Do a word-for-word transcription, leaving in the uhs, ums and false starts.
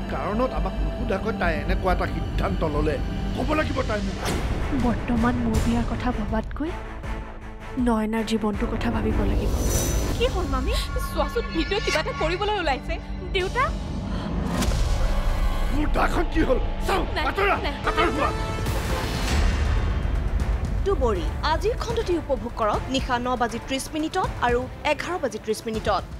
কাৰণত আমাক নুসুধাকৈ তাই এনেকুৱা এটা সিদ্ধান্ত ল'লে ক'ব লাগিব তাই মোক বৰ্তমান মোৰ বিয়াৰ কথা ভবাতকৈ নয়নাৰ জীৱনটোৰ কথা ভাবিব লাগিব কি হ'ল মামী চোৱাচোন ভিডিঅ' কিবা এটা কৰিবলৈ ওলাইছে দেউতা মোৰ দাখন কি হ'ল চাও আতৰা আতৰা হোৱা দুবৰি আজিৰ খণ্ডটি উপভোগ কৰক নিশা ন বাজি ত্ৰিশ মিনিটত আৰু এঘাৰ বাজি ত্ৰিশ মিনিটত